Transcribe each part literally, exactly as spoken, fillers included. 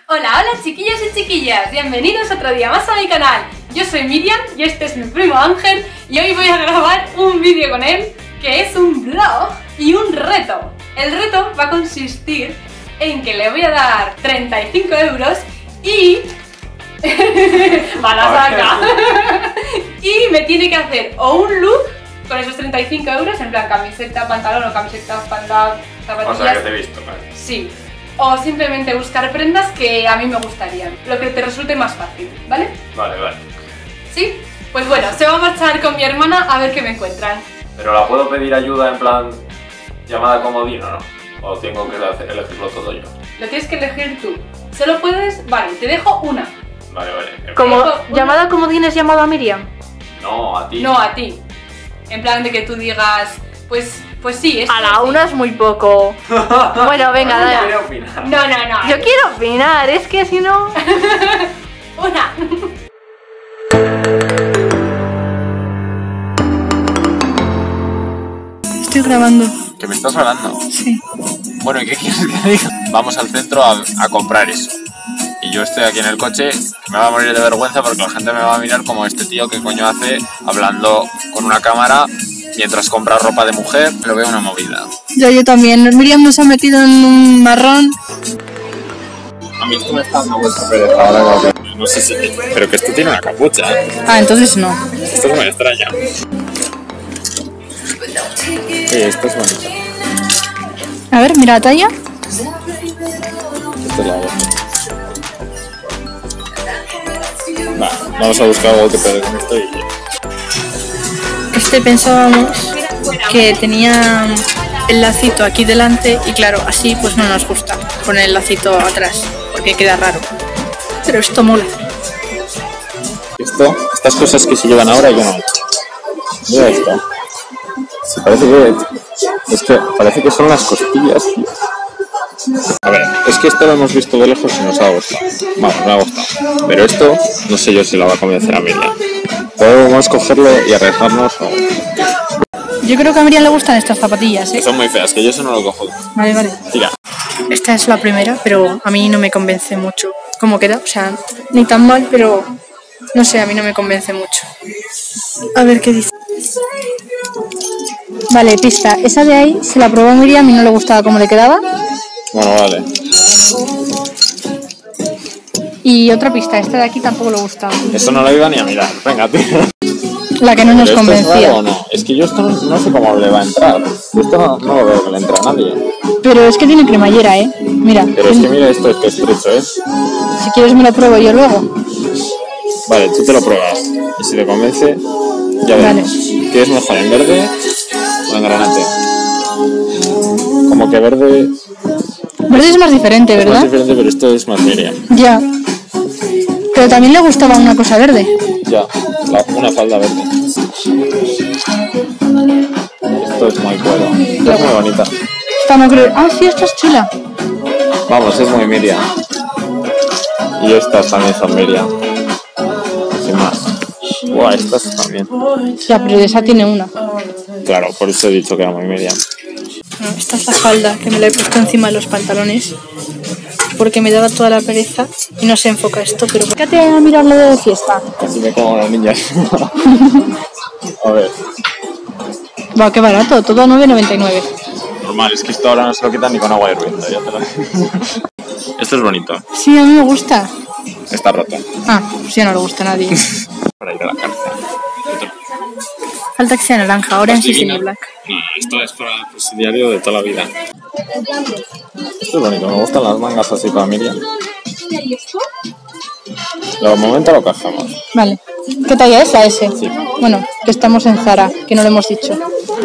Hola, hola chiquillos y chiquillas, bienvenidos otro día más a mi canal. Yo soy Miriam y este es mi primo Ángel y hoy voy a grabar un vídeo con él que es un vlog y un reto. El reto va a consistir en que le voy a dar treinta y cinco euros y... va la saca. Y me tiene que hacer o un look con esos treinta y cinco euros, en plan camiseta, pantalón o camiseta, pantalón, zapatillas. O sea, que te he visto, ¿vale? Sí. O simplemente buscar prendas que a mí me gustarían, lo que te resulte más fácil, ¿vale? Vale, vale. ¿Sí? Pues bueno, se va a marchar con mi hermana a ver qué me encuentran. ¿Pero la puedo pedir ayuda en plan llamada comodín o no? ¿O tengo que hacer, elegirlo todo yo? Lo tienes que elegir tú. Solo puedes... Vale, te dejo una. Vale, vale. Como Una. llamada comodín es llamado a Miriam. No, a ti. No, a ti. En plan de que tú digas... Pues, pues sí, es... A la una es muy poco. Bueno, venga, No dale. quiero opinar. No, no, no. Yo quiero opinar, es que si no... Una. Estoy grabando. ¿Que me estás hablando? Sí. Bueno, ¿y qué quieres que diga? Vamos al centro a, a comprar eso. Y yo estoy aquí en el coche, que me va a morir de vergüenza porque la gente me va a mirar como este tío que coño hace hablando con una cámara mientras compra ropa de mujer. Lo veo una movida. Ya yo también. Miriam nos ha metido en un marrón. A mí esto me está dando mucha pereza ahora, que no sé si... Pero que esto tiene una capucha. Ah, entonces no. Esto es muy extraño. Sí, esto es bonito. A ver, mira la talla. Esta es la otra. Va, vamos a buscar algo que pegue con esto y... Este pensábamos que tenía el lacito aquí delante y claro, así pues no nos gusta poner el lacito atrás porque queda raro. Pero esto mola. Esto, estas cosas que se llevan ahora yo no. Mira esto. Sí, parece que... Es que parece que son las costillas, tío. A ver, es que esto lo hemos visto de lejos y nos ha gustado. Vamos, me ha gustado. Pero esto, no sé yo si la va a convencer a Miriam. Podemos cogerlo y arriesgarnos o... Yo creo que a Miriam le gustan estas zapatillas, Que ¿eh? son muy feas, que yo eso no lo cojo. Vale, vale. Tira. Esta es la primera, pero a mí no me convence mucho. ¿Cómo queda? O sea, ni tan mal, pero no sé, a mí no me convence mucho. A ver qué dice. Vale, pista. Esa de ahí se la probó Miriam y no le gustaba cómo le quedaba. Bueno, vale. Y otra pista, esta de aquí tampoco le gustaba. Eso no lo iba ni a mirar. Venga, tío. La que no nos ¿Pero esto es convencía. raro o no? Es que yo esto no, no sé cómo le va a entrar. Esto no, no lo veo que le entre a nadie. Pero es que tiene cremallera, ¿eh? Mira. Pero es que mira esto, es que estrecho es. Si quieres me lo pruebo yo luego. Vale, tú te lo pruebas. Y si te convence, ya Vale. veremos. ¿Qué es mejor, en verde o en granate? Como que verde Verde es más diferente, es más ¿verdad? diferente, pero esto es más Miriam. Ya. Pero también le gustaba una cosa verde. Ya, la- una falda verde. Esto es muy cuero. Esta es muy bonita. Esta no creo. Ah, sí, esta es chula. Vamos, es muy Miriam. Y estas también son Miriam. Sin más. Buah, estas también. Ya, pero esa tiene una. Claro, por eso he dicho que era muy Miriam. No, esta es la falda que me la he puesto encima de los pantalones. Porque me daba toda la pereza y no se enfoca esto, pero... Fíjate a mirarlo de fiesta. Casi me como las niñas. A ver. Va, qué barato, todo a nueve noventa y nueve. Normal, es que esto ahora no se lo quitan ni con agua hirviendo. Ya te lo digo. Esto es bonito. Sí, a mí me gusta. Está roto. Ah, pues ya no le gusta a nadie. Para ir a la cárcel. Falta que sea naranja, orange y semi black. No, esto es para el presidiario de toda la vida. Esto es bonito, me gustan las mangas así para Miriam. De momento lo cogemos. Vale. ¿Qué talla es la S? Sí. Bueno, que estamos en Zara, que no lo hemos dicho.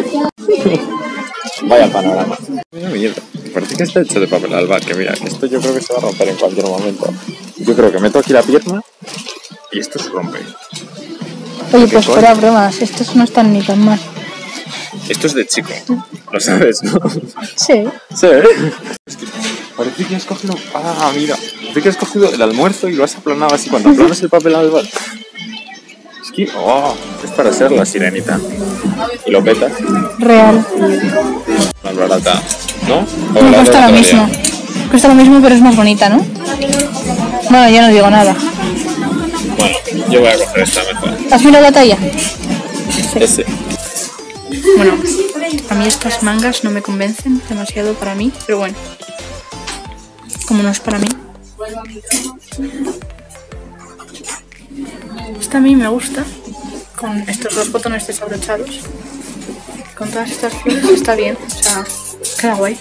Vaya panorama. Mira, mierda. Parece que está hecho de papel alba, que mira, esto yo creo que se va a romper en cualquier momento. Yo creo que meto aquí la pierna y esto se rompe. Oye, ¿Qué pues coño? fuera bromas, estos no están ni tan mal. Esto es de chico, lo sabes, ¿no? Sí. Sí. Es que parece que has cogido... Ah, mira. Parece que has cogido el almuerzo y lo has aplanado así. Cuando aplanas el papel alba... Es que... Oh, es para ser la sirenita. Y lo petas. Real. Más barata, ¿no? O Me la cuesta de lo la mismo. Cuesta lo mismo, pero es más bonita, ¿no? Bueno, yo no digo nada. Bueno, yo voy a coger esta mejor. ¿Has mirado la talla? Ese. Bueno, a mí estas mangas no me convencen demasiado para mí, pero bueno, como no es para mí. Esta a mí me gusta, con estos dos botones desabrochados, con todas estas flores está bien, o sea, queda guay.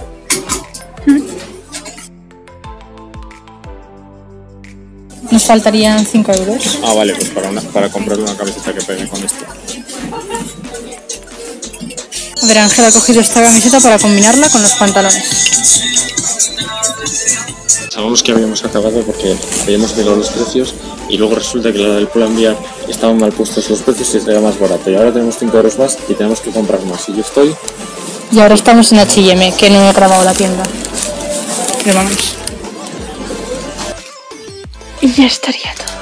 Nos faltarían cinco euros. Ah, vale, pues para, una, para comprarle una camiseta que pegue con esto. A ver, Ángel ha cogido esta camiseta para combinarla con los pantalones. Sabemos que habíamos acabado porque habíamos mirado los precios y luego resulta que la del Pull&Bear estaban mal puestos los precios y era más barato. Y ahora tenemos cinco euros más y tenemos que comprar más. Y yo estoy... Y ahora estamos en H y M, que no he grabado la tienda. Pero vamos. Y ya estaría todo.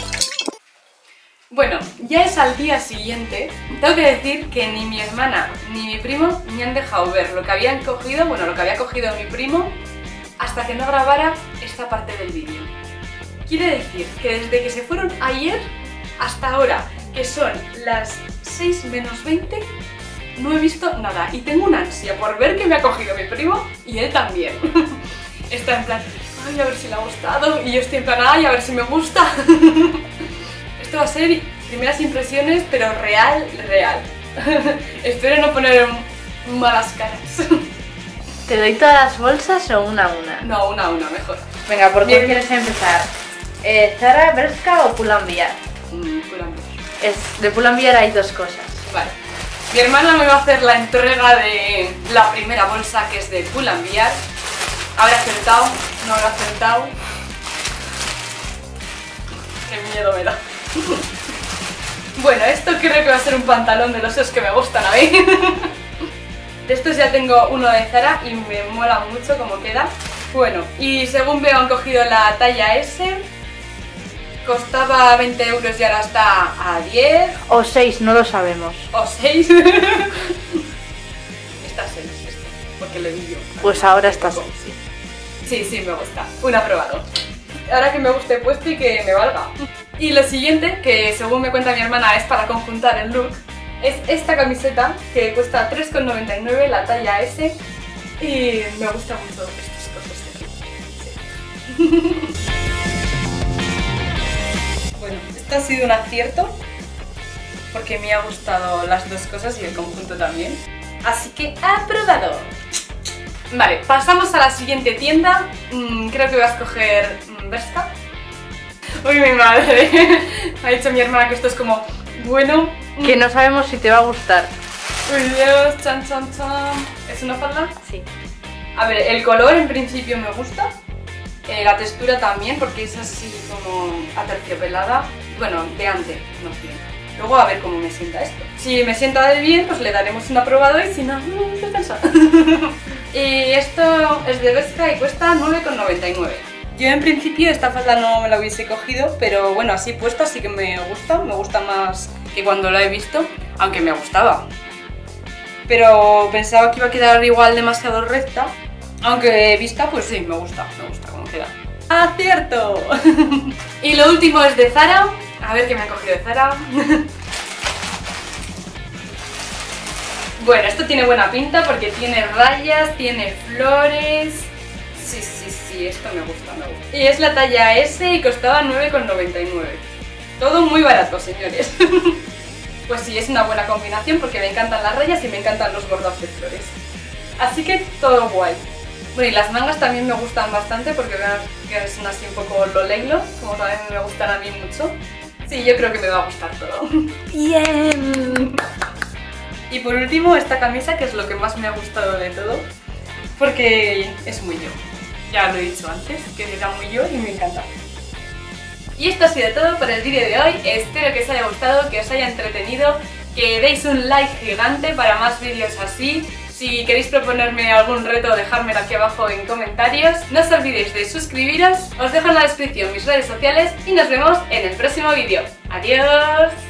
Bueno, ya es al día siguiente. Tengo que decir que ni mi hermana ni mi primo me han dejado ver lo que habían cogido, bueno, lo que había cogido mi primo, hasta que no grabara esta parte del vídeo. Quiere decir que desde que se fueron ayer hasta ahora, que son las seis menos veinte, no he visto nada. Y tengo una ansia por ver qué me ha cogido mi primo y él también. Está en plan, ay, a ver si le ha gustado. Y yo estoy en plan, ay, a ver si me gusta. Esto va a ser primeras impresiones, pero real, real. Espero no poner malas caras. ¿Te doy todas las bolsas o una a una? No, una a una, mejor. Venga, ¿por Bien. qué quieres empezar? Eh, ¿Zara, Bershka o Pull&Bear? Mm, Pull&Bear. Es, de Pull&Bear hay dos cosas. Vale. Mi hermana me va a hacer la entrega de la primera bolsa, que es de Pull&Bear. ¿Habrá acertado? ¿No habrá acertado? Qué miedo me da. Bueno, esto creo que va a ser un pantalón de los esos que me gustan a mí. De estos ya tengo uno de Zara y me mola mucho cómo queda. Bueno, y según veo han cogido la talla S. Costaba veinte euros y ahora está a diez. O seis, no lo sabemos. O seis. Está seis, esto, porque le vi yo. Pues ahora está seis. Sí, sí, me gusta. Un aprobado. Ahora que me guste puesto y que me valga. Y lo siguiente, que según me cuenta mi hermana es para conjuntar el look, es esta camiseta que cuesta tres con noventa y nueve, la talla S. Y me gusta mucho estas cosas de aquí. Sí. Bueno, esto ha sido un acierto porque me ha gustado las dos cosas y el conjunto también. Así que aprobado. Vale, pasamos a la siguiente tienda. Mm, creo que voy a escoger mm, Bershka. Uy, mi madre. Ha dicho mi hermana que esto es como, bueno... Mm. Que no sabemos si te va a gustar. Uy, Dios, chan, chan, chan. ¿Es una falda? Sí. A ver, el color en principio me gusta. Eh, la textura también, porque es así como aterciopelada. Bueno, de antes, no sé. Luego a ver cómo me sienta esto. Si me sienta de bien, pues le daremos un aprobado y si no, no estoy cansada. Y esto es de Bershka y cuesta nueve con noventa y nueve. Yo en principio esta falda no me la hubiese cogido, pero bueno, así puesta sí que me gusta. Me gusta más que cuando la he visto, aunque me gustaba. Pero pensaba que iba a quedar igual demasiado recta. Aunque vista, pues sí, me gusta, me gusta cómo queda. ¡Acierto! Y lo último es de Zara. A ver qué me ha cogido de Zara. Bueno, esto tiene buena pinta porque tiene rayas, tiene flores... Sí, sí, sí, esto me gusta, me gusta. Y es la talla S y costaba nueve con noventa y nueve. Todo muy barato, señores. Pues sí, es una buena combinación porque me encantan las rayas y me encantan los bordados de flores. Así que todo guay. Bueno, y las mangas también me gustan bastante porque veo que son así un poco loleglos, como también me gustan a mí mucho. Sí, yo creo que me va a gustar todo. ¡Bien! Y por último, esta camisa, que es lo que más me ha gustado de todo, porque es muy yo. Ya lo he dicho antes, que era muy yo y me encanta. Y esto ha sido todo por el vídeo de hoy. Espero que os haya gustado, que os haya entretenido, que deis un like gigante para más vídeos así. Si queréis proponerme algún reto, dejármelo aquí abajo en comentarios. No os olvidéis de suscribiros, os dejo en la descripción mis redes sociales y nos vemos en el próximo vídeo. ¡Adiós!